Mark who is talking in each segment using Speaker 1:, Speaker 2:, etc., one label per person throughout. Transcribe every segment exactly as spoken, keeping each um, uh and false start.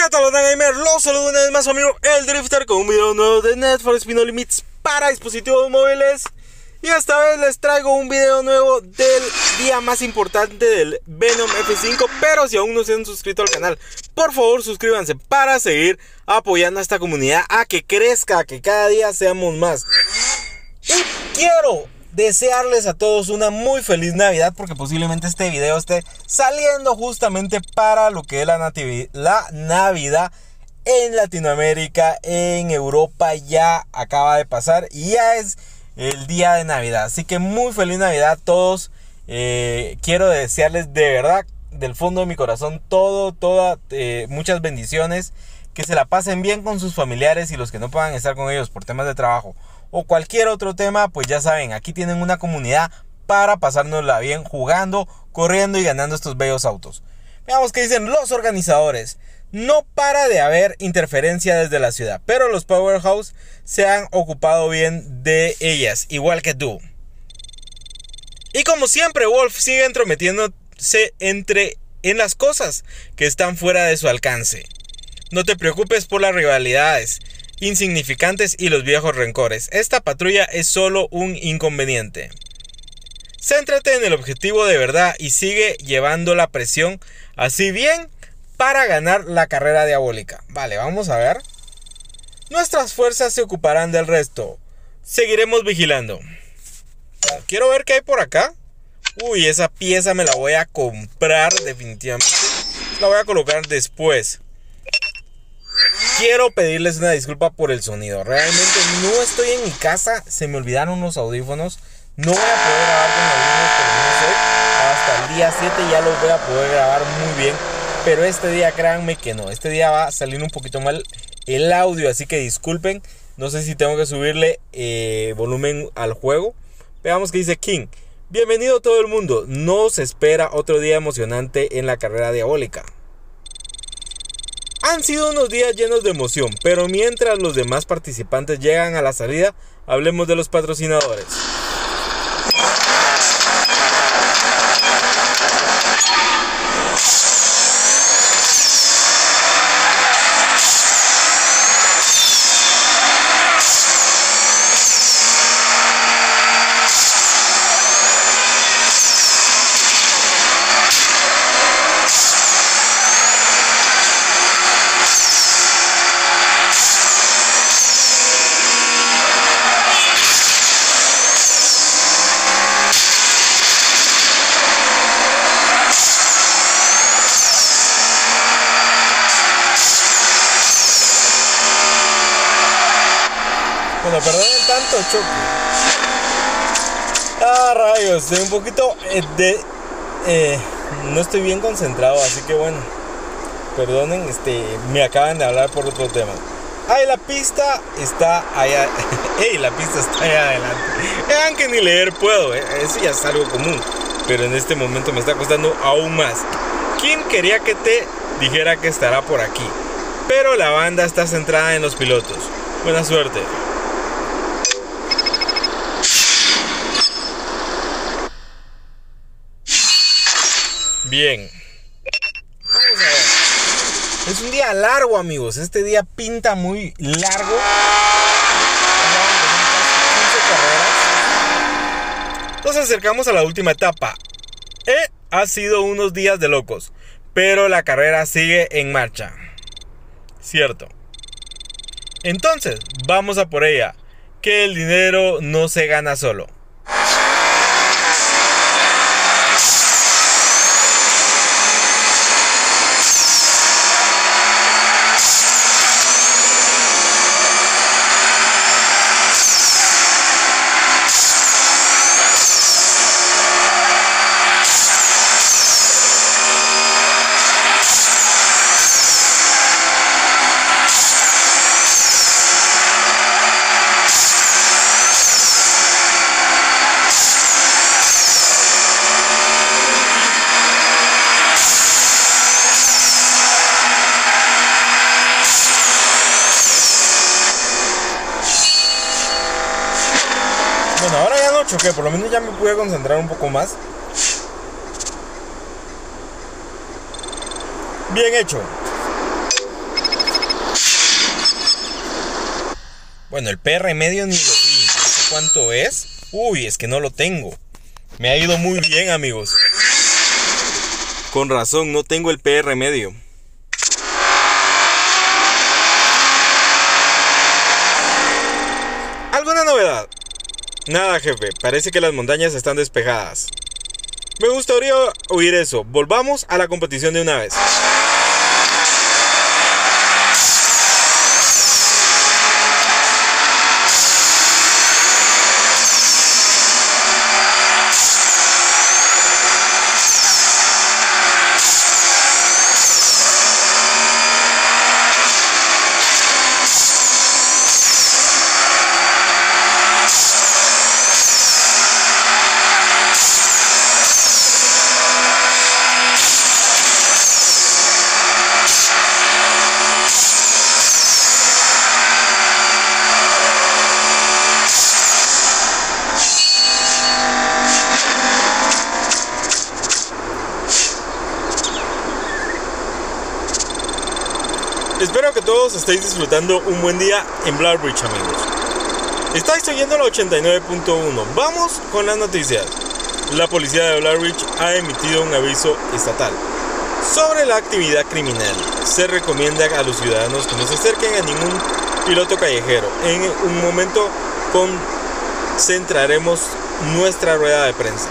Speaker 1: ¿Qué tal, Onda Gamer? Los saludo una vez más su amigo El Drifter con un video nuevo de Need for Speed No Limits para dispositivos móviles. Y esta vez les traigo un video nuevo del día más importante del Venom F cinco. Pero si aún no se han suscrito al canal, por favor suscríbanse para seguir apoyando a esta comunidad, a que crezca, a que cada día seamos más. Y quiero desearles a todos una muy feliz Navidad, porque posiblemente este video esté saliendo justamente para lo que es la, nativi- la Navidad en Latinoamérica. En Europa ya acaba de pasar y ya es el día de Navidad, así que muy feliz Navidad a todos. eh, quiero desearles de verdad, del fondo de mi corazón, todo, toda, eh, muchas bendiciones, que se la pasen bien con sus familiares, y los que no puedan estar con ellos por temas de trabajo o cualquier otro tema, pues ya saben, aquí tienen una comunidad para pasárnosla bien jugando, corriendo y ganando estos bellos autos. Veamos qué dicen los organizadores. No para de haber interferencia desde la ciudad, pero los Powerhouse se han ocupado bien de ellas, igual que tú. Y como siempre, Wolf sigue entrometiéndose entre en las cosas que están fuera de su alcance. No te preocupes por las rivalidades insignificantes y los viejos rencores. Esta patrulla es solo un inconveniente. Céntrate en el objetivo de verdad y sigue llevando la presión así bien para ganar la carrera diabólica. Vale, vamos a ver. Nuestras fuerzas se ocuparán del resto. Seguiremos vigilando. Quiero ver qué hay por acá. Uy, esa pieza me la voy a comprar definitivamente. La voy a colocar después. Quiero pedirles una disculpa por el sonido. Realmente no estoy en mi casa. Se me olvidaron los audífonos. No voy a poder grabar con audífonos, pero no sé. Hasta el día siete ya los voy a poder grabar muy bien. Pero este día créanme que no. Este día va a salir un poquito mal el audio, así que disculpen. No sé si tengo que subirle eh, volumen al juego. Veamos qué dice King. Bienvenido todo el mundo. Nos espera otro día emocionante en la carrera diabólica. Han sido unos días llenos de emoción, pero mientras los demás participantes llegan a la salida, hablemos de los patrocinadores. Bueno, perdonen tanto choque. Ah, rayos, estoy un poquito eh, de... Eh, no estoy bien concentrado, así que bueno, perdonen, este, me acaban de hablar por otro tema. Ay, la pista está allá. Ey, la pista está allá adelante. Vean que ni leer puedo, eh. Eso ya es algo común, pero en este momento me está costando aún más. Kim quería que te dijera que estará por aquí, pero la banda está centrada en los pilotos. Buena suerte. Bien. Vamos a ver. Es un día largo, amigos. Este día pinta muy largo. Nos acercamos a la última etapa. Eh, ha sido unos días de locos, pero la carrera sigue en marcha. Cierto. Entonces, vamos a por ella. Que el dinero no se gana solo. Bueno, ahora ya no choqué, por lo menos ya me pude concentrar un poco más. Bien hecho. Bueno, el P R medio ni lo vi. No sé cuánto es. Uy, es que no lo tengo. Me ha ido muy bien, amigos. Con razón, no tengo el P R medio. ¿Alguna novedad? Nada, jefe. Parece que las montañas están despejadas. Me gustaría oír eso. Volvamos a la competición de una vez. Espero que todos estéis disfrutando un buen día en Blair Ridge, amigos. Estáis oyendo la ochenta y nueve punto uno. Vamos con las noticias. La policía de Blair Ridge ha emitido un aviso estatal sobre la actividad criminal. Se recomienda a los ciudadanos que no se acerquen a ningún piloto callejero. En un momento concentraremos nuestra rueda de prensa.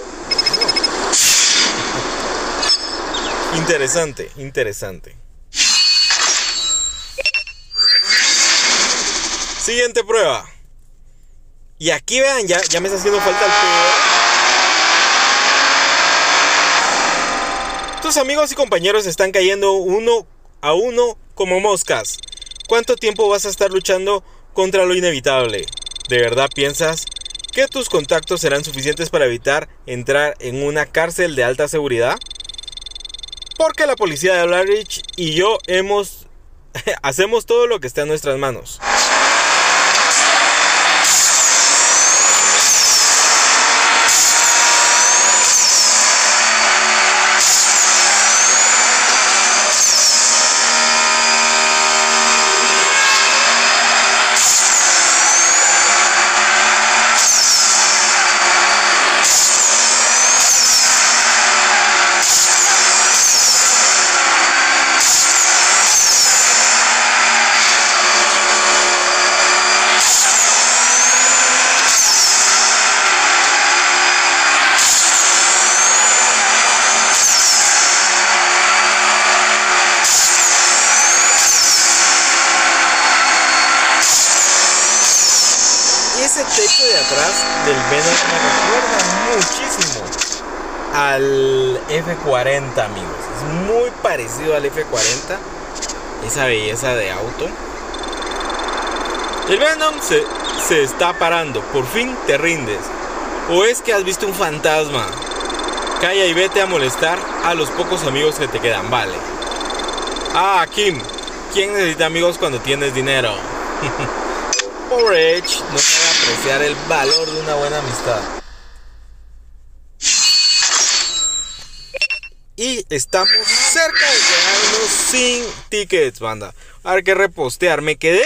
Speaker 1: Interesante, interesante. Siguiente prueba. Y aquí vean, ya, ya me está haciendo falta el P R. Tus amigos y compañeros están cayendo uno a uno como moscas. ¿Cuánto tiempo vas a estar luchando contra lo inevitable? ¿De verdad piensas que tus contactos serán suficientes para evitar entrar en una cárcel de alta seguridad? Porque la policía de Blair Ridge y yo hemos hacemos todo lo que está en nuestras manos. Ese techo de atrás del Venom me recuerda muchísimo al F cuarenta, amigos. Es muy parecido al F cuarenta. Esa belleza de auto. El Venom se, se está parando. Por fin te rindes. ¿O es que has visto un fantasma? Calla y vete a molestar a los pocos amigos que te quedan, vale. Ah, Kim. ¿Quién necesita amigos cuando tienes dinero? Pobre Edge no sabe apreciar el valor de una buena amistad. Y estamos cerca de quedarnos sin tickets, banda. Ahora hay que repostear. Me quedé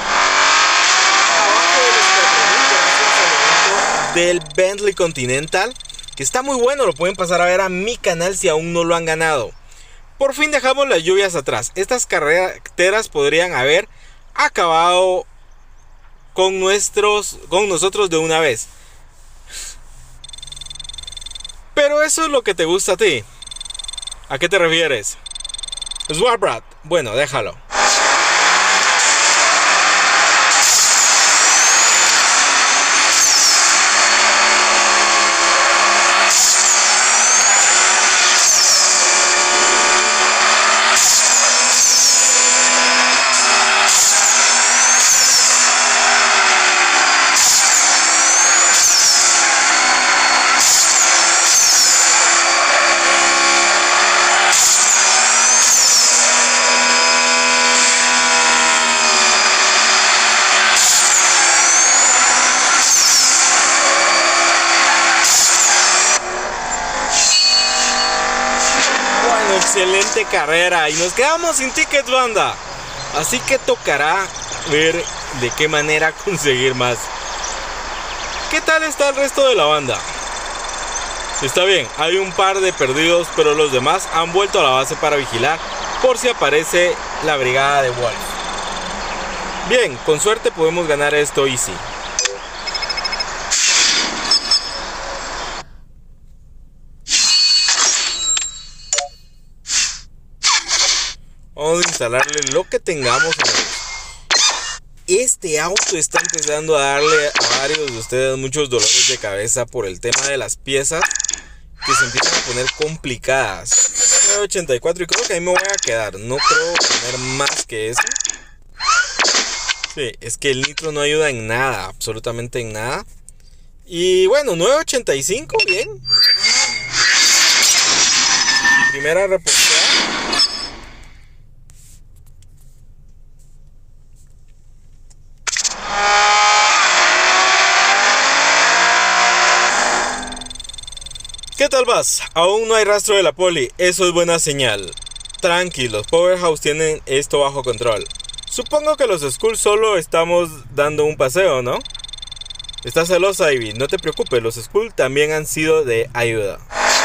Speaker 1: abajo de los cuatro mil gracias al evento del Bentley Continental, que está muy bueno. Lo pueden pasar a ver a mi canal si aún no lo han ganado. Por fin dejamos las lluvias atrás. Estas carreteras podrían haber acabado con nuestros con nosotros de una vez. Pero eso es lo que te gusta a ti. ¿A qué te refieres? Swarbrat. Bueno, déjalo. Excelente carrera y nos quedamos sin tickets, banda. Así que tocará ver de qué manera conseguir más. ¿Qué tal está el resto de la banda? Está bien, hay un par de perdidos, pero los demás han vuelto a la base para vigilar por si aparece la brigada de Wolf. Bien, con suerte podemos ganar esto easy. Vamos a instalarle lo que tengamos. Este auto está empezando a darle a varios de ustedes muchos dolores de cabeza por el tema de las piezas que se empiezan a poner complicadas. nueve ochenta y cuatro y creo que ahí me voy a quedar. No creo poner más que eso. Sí, es que el nitro no ayuda en nada, absolutamente en nada. Y bueno, nueve ochenta y cinco, bien. Primera reposteada. ¿Qué tal vas? Aún no hay rastro de la poli, eso es buena señal. Tranquilos, Powerhouse tienen esto bajo control. Supongo que los Skulls solo estamos dando un paseo, ¿no? Estás celosa, Ivy, no te preocupes, los Skulls también han sido de ayuda.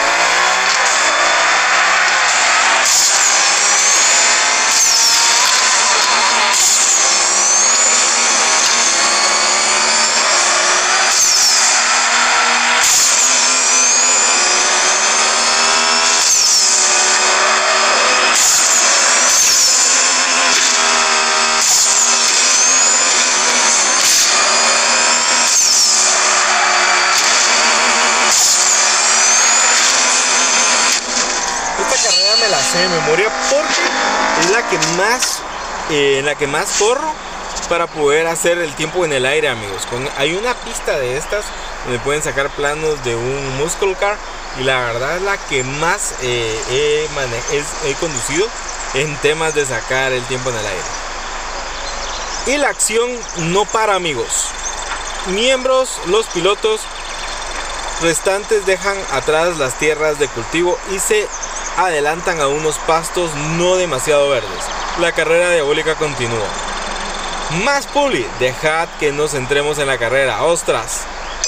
Speaker 1: De memoria porque es la que más eh, en la que más corro para poder hacer el tiempo en el aire, amigos. Con, hay una pista de estas donde pueden sacar planos de un muscle car y la verdad es la que más eh, he, mane- es, he conducido en temas de sacar el tiempo en el aire. Y la acción no para, amigos. Miembros, los pilotos restantes dejan atrás las tierras de cultivo y se adelantan a unos pastos no demasiado verdes. La carrera diabólica continúa. Más poli, dejad que nos centremos en la carrera. ¡Ostras!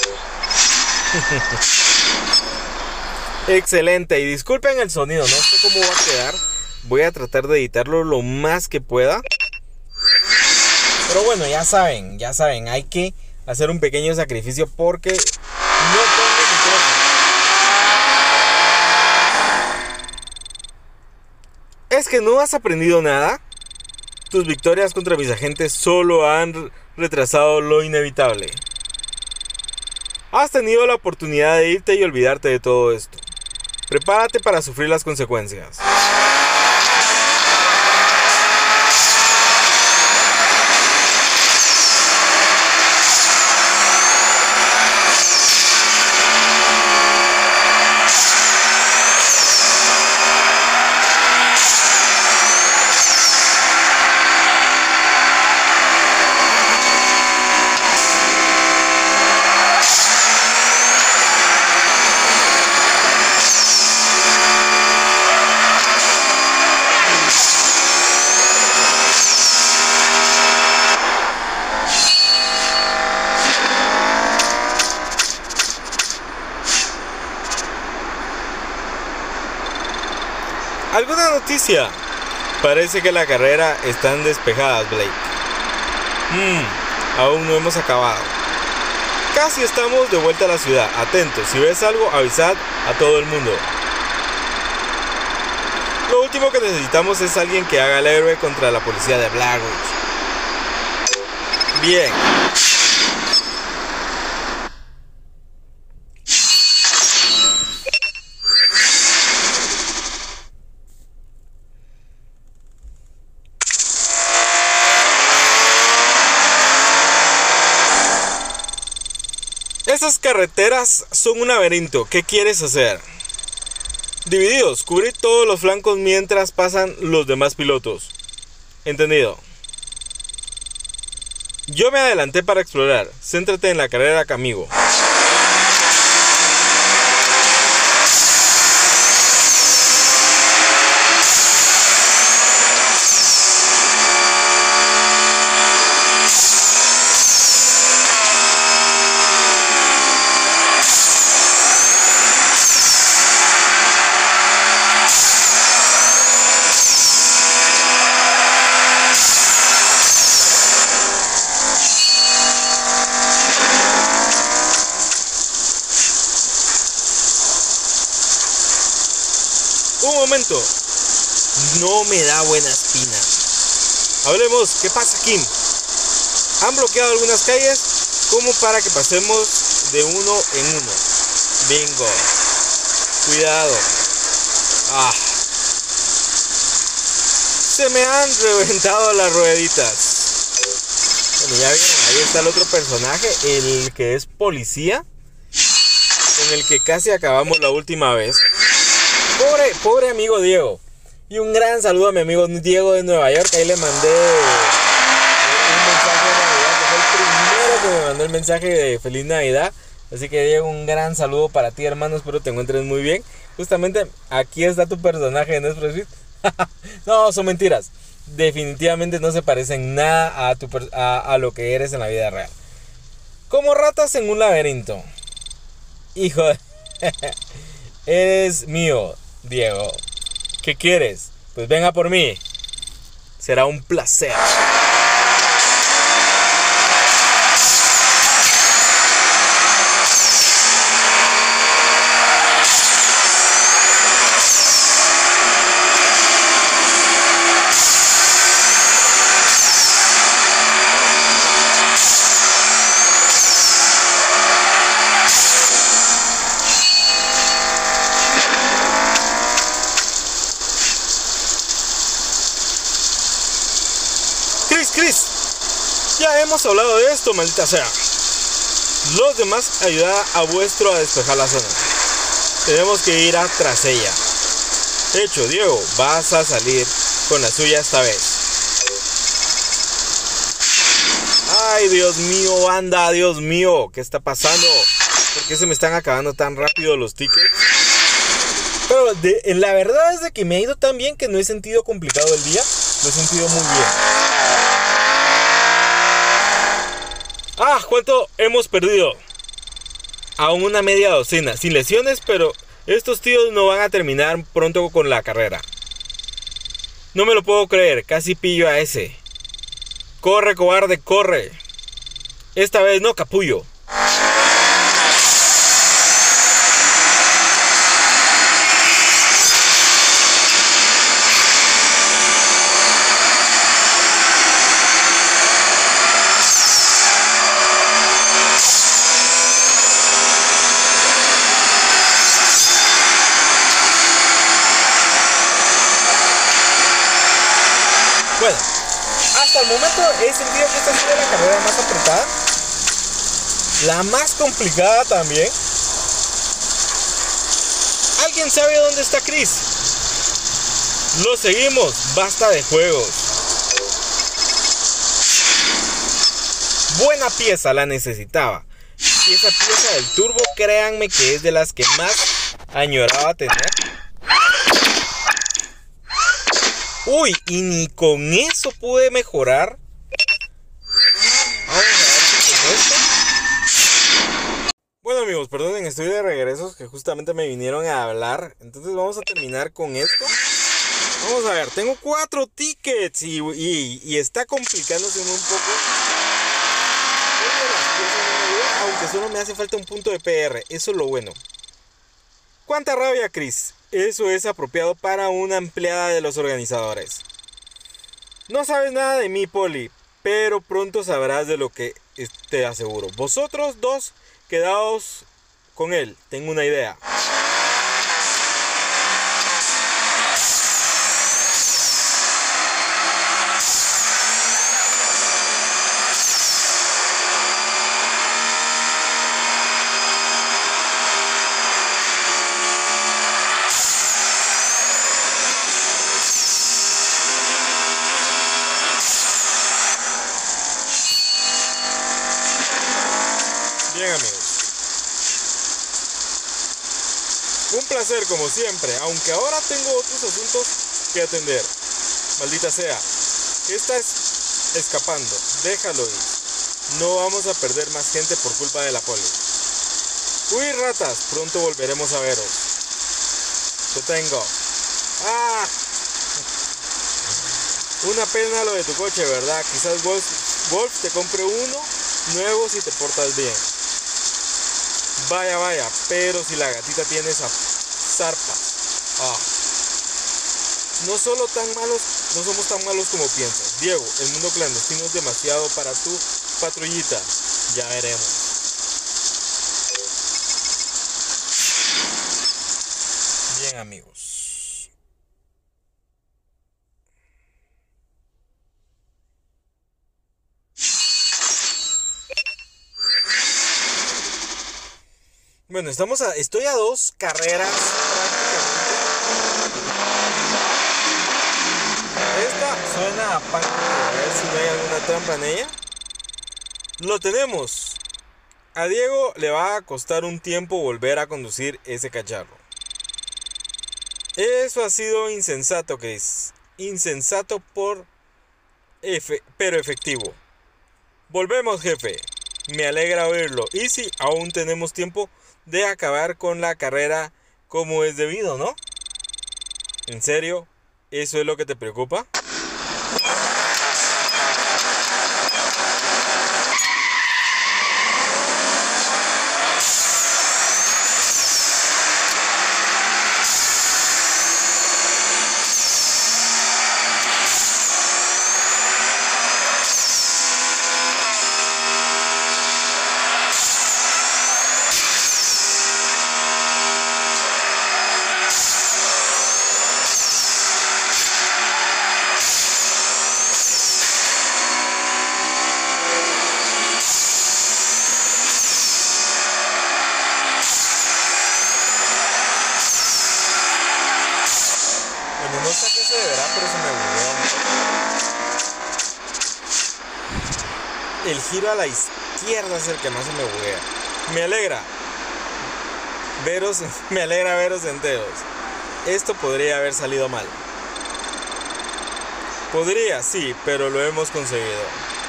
Speaker 1: Excelente, y disculpen el sonido, no sé cómo va a quedar. Voy a tratar de editarlo lo más que pueda. Pero bueno, ya saben, ya saben, hay que hacer un pequeño sacrificio porque no tengo micrófono. ¿Es que no has aprendido nada? Tus victorias contra mis agentes solo han retrasado lo inevitable. Has tenido la oportunidad de irte y olvidarte de todo esto. Prepárate para sufrir las consecuencias. ¿Alguna noticia? Parece que la carrera están despejadas, Blake. Hmm, aún no hemos acabado. Casi estamos de vuelta a la ciudad. Atentos, si ves algo, avisad a todo el mundo. Lo último que necesitamos es alguien que haga el héroe contra la policía de Black Ridge. Bien. Esas carreteras son un laberinto. ¿Qué quieres hacer? Divididos, cubrir todos los flancos mientras pasan los demás pilotos. Entendido. Yo me adelanté para explorar. Céntrate en la carrera, amigo. Un momento. No me da buena espina. Hablemos, ¿qué pasa, Kim? Han bloqueado algunas calles como para que pasemos de uno en uno. Bingo. Cuidado. Ah. Se me han reventado las rueditas. Bueno, ya vieron, ahí está el otro personaje, el que es policía, con el que casi acabamos la última vez. Pobre, pobre amigo Diego. Y un gran saludo a mi amigo Diego de Nueva York. Ahí le mandé un mensaje de Navidad, que fue el primero que me mandó el mensaje de Feliz Navidad. Así que Diego, un gran saludo para ti, hermano. Espero te encuentres muy bien. Justamente aquí está tu personaje en Express. No, son mentiras. Definitivamente no se parecen nada a, tu, a, a lo que eres en la vida real. Como ratas en un laberinto. Hijo de... Eres mío, Diego. ¿Qué quieres? Pues venga por mí. Será un placer. Chris, Chris, ya hemos hablado de esto, maldita sea. Los demás ayudarán a vuestro a despejar la zona. Tenemos que ir a tras ella. De hecho, Diego, vas a salir con la suya esta vez. Ay, Dios mío, banda, Dios mío, ¿qué está pasando? ¿Por qué se me están acabando tan rápido los tickets? Pero de, la verdad es de que me ha ido tan bien que no he sentido complicado el día. Lo he sentido muy bien. Ah, ¿cuánto hemos perdido? Aún una media docena, sin lesiones, pero estos tíos no van a terminar pronto con la carrera. No me lo puedo creer, casi pillo a ese. Corre, cobarde, corre. Esta vez no, capullo. Bueno, hasta el momento he sentido que esta ha sido la carrera más apretada, la más complicada también. ¿Alguien sabe dónde está Chris? Lo seguimos, basta de juegos. Buena pieza, la necesitaba. Y esa pieza del turbo, créanme que es de las que más añoraba tener. Uy, y ni con eso pude mejorar. Vamos a ver si con esto. Bueno, amigos, perdonen, estoy de regreso, que justamente me vinieron a hablar. Entonces vamos a terminar con esto. Vamos a ver, tengo cuatro tickets y, y, y está complicándose un poco. Aunque solo me hace falta un punto de P R, eso es lo bueno. ¿Cuánta rabia, Chris? Eso es apropiado para una empleada de los organizadores. No sabes nada de mí, Polly, pero pronto sabrás de lo que te aseguro. Vosotros dos, quedaos con él. Tengo una idea. Bien, amigos, un placer como siempre, aunque ahora tengo otros asuntos que atender. Maldita sea, estás escapando, déjalo ir. No vamos a perder más gente por culpa de la poli. Uy, ratas, pronto volveremos a veros. Te tengo. Ah, una pena lo de tu coche, ¿verdad? Quizás Wolf, Wolf te compre uno nuevo si te portas bien. Vaya, vaya, pero si la gatita tiene esa zarpa. Ah, No solo tan malos, no somos tan malos como piensas. Diego, el mundo clandestino es demasiado para tu patrullita. Ya veremos. Bien, amigos. Bueno, estamos a, estoy a dos carreras prácticamente. Esta suena a pan. A ver si no hay alguna trampa en ella. Lo tenemos. A Diego le va a costar un tiempo volver a conducir ese cacharro. Eso ha sido insensato, Chris. Insensato por F, pero efectivo. Volvemos, jefe. Me alegra oírlo. Y si aún tenemos tiempo de acabar con la carrera como es debido, ¿no? ¿En serio? ¿Eso es lo que te preocupa? No sé a qué se deberá, pero se me bugueó. El giro a la izquierda es el que más se me buguea. Me alegra veros, me alegra veros enteros. Esto podría haber salido mal. Podría, sí, pero lo hemos conseguido.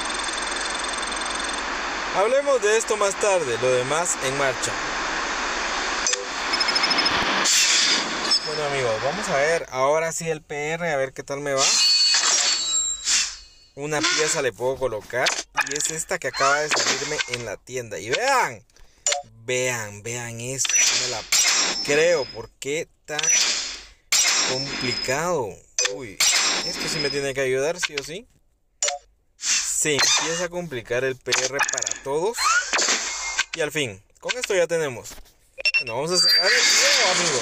Speaker 1: Hablemos de esto más tarde, lo demás en marcha. Bueno, amigos, vamos a ver ahora sí el P R, a ver qué tal me va. Una pieza le puedo colocar y es esta que acaba de salirme en la tienda. Y vean, vean, vean esto, no me la creo, ¿por qué tan complicado? Uy, esto sí me tiene que ayudar, sí o sí. Se empieza a complicar el P R para todos. Y al fin, con esto ya tenemos. Bueno, vamos a cerrar el video, amigos.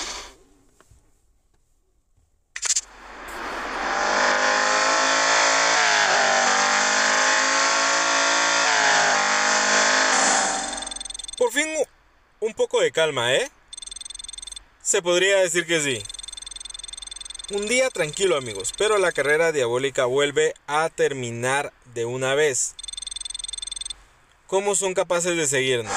Speaker 1: Por fin un poco de calma, ¿eh? Se podría decir que sí. Un día tranquilo, amigos, pero la carrera diabólica vuelve a terminar de una vez. ¿Cómo son capaces de seguirnos?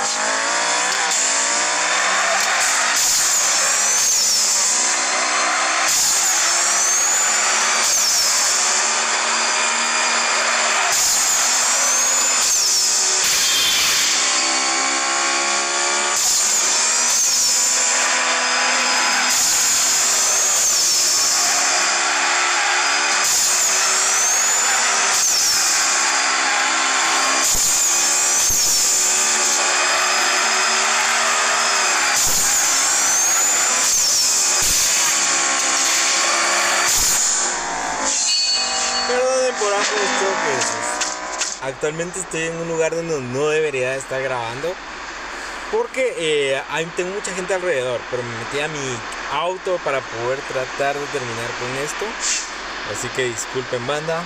Speaker 1: Por ambos choques. Actualmente estoy en un lugar donde no debería estar grabando porque eh, hay, tengo mucha gente alrededor, pero me metí a mi auto para poder tratar de terminar con esto, así que disculpen, banda.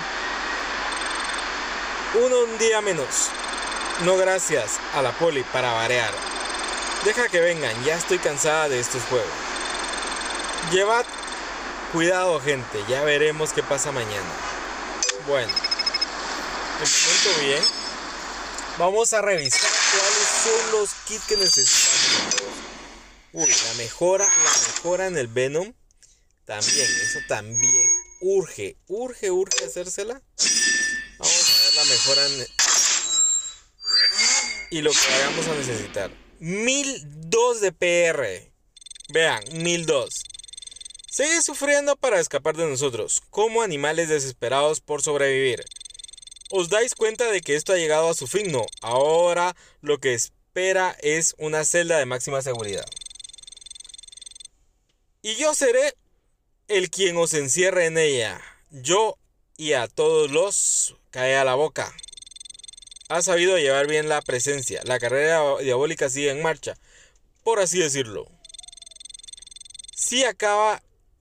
Speaker 1: Uno un día menos. No gracias a la poli para variar. Deja que vengan, ya estoy cansada de estos juegos. Llevad cuidado, gente, ya veremos qué pasa mañana. Bueno, de momento bien. Vamos a revisar cuáles son los kits que necesitamos. Uy, la mejora, la mejora en el Venom. También, eso también urge, urge, urge hacérsela. Vamos a ver la mejora en... y lo que vayamos a necesitar. mil dos de P R. Vean, mil dos. Sigue sufriendo para escapar de nosotros, como animales desesperados por sobrevivir. ¿Os dais cuenta de que esto ha llegado a su fin? No, ahora lo que espera es una celda de máxima seguridad. Y yo seré el quien os encierre en ella. Yo y a todos los cae a la boca. Ha sabido llevar bien la presencia. La carrera diabólica sigue en marcha, por así decirlo. Si acaba...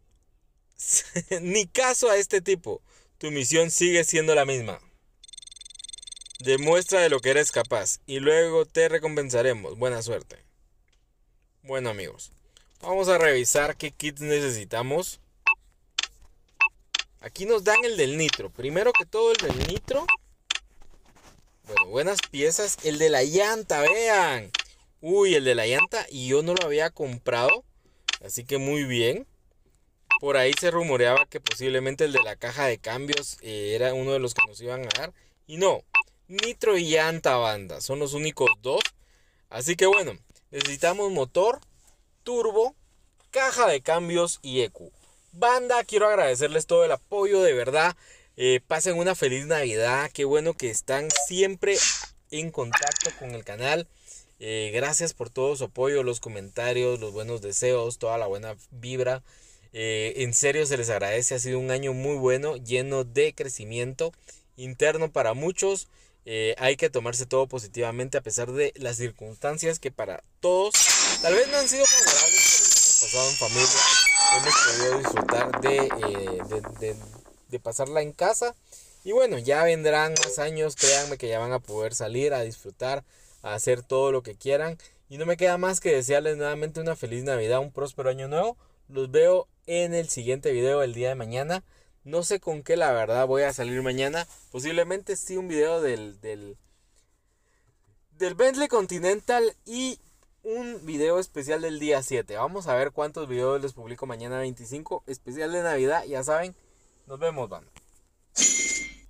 Speaker 1: Ni caso a este tipo. Tu misión sigue siendo la misma. Demuestra de lo que eres capaz y luego te recompensaremos. Buena suerte. Bueno, amigos, vamos a revisar qué kits necesitamos. Aquí nos dan el del nitro. Primero que todo el del nitro. Bueno, buenas piezas. El de la llanta, vean. Uy, el de la llanta y yo no lo había comprado. Así que muy bien. Por ahí se rumoreaba que posiblemente el de la caja de cambios eh, era uno de los que nos iban a dar. Y no, nitro y llanta, banda. Son los únicos dos. Así que bueno, necesitamos motor, turbo, caja de cambios y E Q. Banda, quiero agradecerles todo el apoyo, de verdad. Eh, pasen una feliz Navidad. Qué bueno que están siempre en contacto con el canal. Eh, gracias por todo su apoyo, los comentarios, los buenos deseos, toda la buena vibra. Eh, en serio se les agradece. Ha sido un año muy bueno, lleno de crecimiento interno para muchos. Eh, hay que tomarse todo positivamente a pesar de las circunstancias que para todos tal vez no han sido favorables, pero hemos pasado en familia. Hemos podido disfrutar de, eh, de, de, de pasarla en casa. Y bueno, ya vendrán más años, créanme que ya van a poder salir a disfrutar, a hacer todo lo que quieran. Y no me queda más que desearles nuevamente una feliz Navidad, un próspero año nuevo. Los veo en el siguiente video el día de mañana. No sé con qué, la verdad, voy a salir mañana. Posiblemente sí un video del, del, del Bentley Continental y un video especial del día siete. Vamos a ver cuántos videos les publico mañana veinticinco. Especial de Navidad, ya saben. Nos vemos, banda.